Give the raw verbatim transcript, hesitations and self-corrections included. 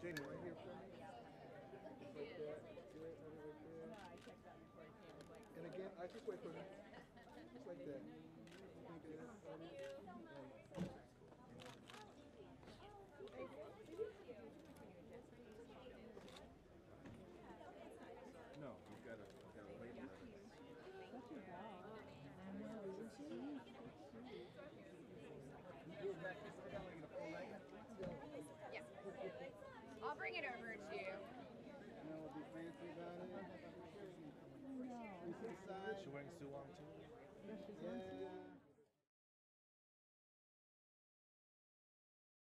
came right here for me. Just like that. Good. Right there. And again, I just wait for them. Just like that. Thank you. No, you've got to, you've got to label it. Such a dog. I know, isn't she? Yeah. I'll bring it over to you. No, we'll be fancy about it. No. We see the side. She wearing Suwang too? Yes, she's Yeah.